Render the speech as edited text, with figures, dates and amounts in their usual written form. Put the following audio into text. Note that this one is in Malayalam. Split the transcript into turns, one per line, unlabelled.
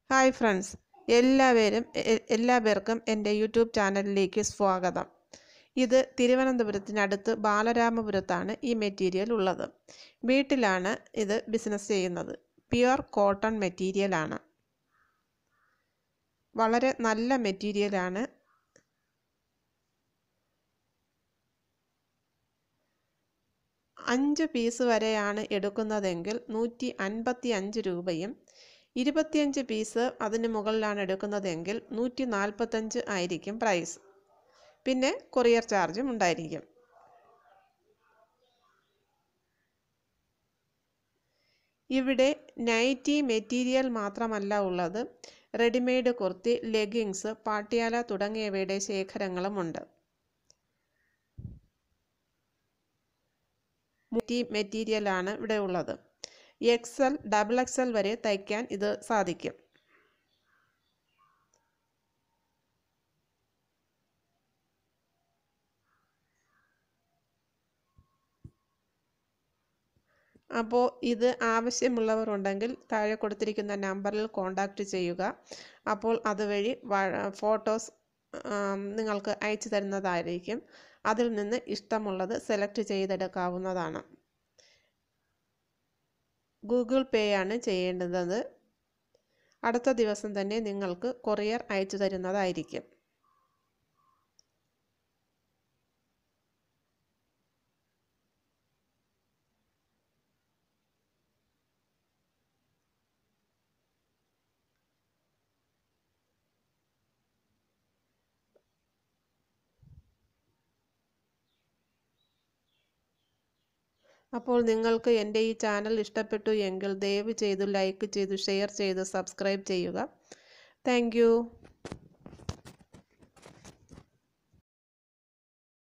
ഹായ് ഫ്രണ്ട്സ്, എല്ലാവർക്കും എൻ്റെ യൂട്യൂബ് ചാനലിലേക്ക് സ്വാഗതം. ഇത് തിരുവനന്തപുരത്തിനടുത്ത് ബാലരാമപുരത്താണ് ഈ മെറ്റീരിയൽ ഉള്ളത്. വീട്ടിലാണ് ഇത് ബിസിനസ് ചെയ്യുന്നത്. പ്യുവർ കോട്ടൺ മെറ്റീരിയലാണ്. വളരെ നല്ല മെറ്റീരിയലാണ്. അഞ്ച് പീസ് വരെയാണ് എടുക്കുന്നതെങ്കിൽ 155 രൂപയും 25 പീസ് അതിന് മുകളിലാണ് എടുക്കുന്നതെങ്കിൽ 145 ആയിരിക്കും പ്രൈസ്. പിന്നെ കൊറിയർ ചാർജും ഉണ്ടായിരിക്കും. ഇവിടെ നൈറ്റി മെറ്റീരിയൽ മാത്രമല്ല ഉള്ളത്, റെഡിമെയ്ഡ് കുർത്തി, ലെഗിങ്സ്, പാട്ടിയാല തുടങ്ങിയവയുടെ ശേഖരങ്ങളുമുണ്ട്. മെറ്റീരിയലാണ് ഇവിടെ ഉള്ളത്. XL, XXL വരെ തയ്ക്കാൻ ഇത് സാധിക്കും. അപ്പോൾ ഇത് ആവശ്യമുള്ളവർ ഉണ്ടെങ്കിൽ താഴെ കൊടുത്തിരിക്കുന്ന നമ്പറിൽ കോൺടാക്റ്റ് ചെയ്യുക. അപ്പോൾ അതുവഴി ഫോട്ടോസ് നിങ്ങൾക്ക് അയച്ചു തരുന്നതായിരിക്കും. അതിൽ നിന്ന് ഇഷ്ടമുള്ളത് സെലക്ട് ചെയ്തെടുക്കാവുന്നതാണ്. ഗൂഗിൾ പേ ആണ് ചെയ്യേണ്ടത്. അടുത്ത ദിവസം തന്നെ നിങ്ങൾക്ക് കൊറിയർ അയച്ചു തരുന്നതായിരിക്കും. അപ്പോൾ നിങ്ങൾക്ക് എൻ്റെ ഈ ചാനൽ ഇഷ്ടപ്പെട്ടു എങ്കിൽ ദയവ് ചെയ്തു ലൈക്ക് ചെയ്തു ഷെയർ ചെയ്ത് സബ്സ്ക്രൈബ് ചെയ്യുക. Thank U.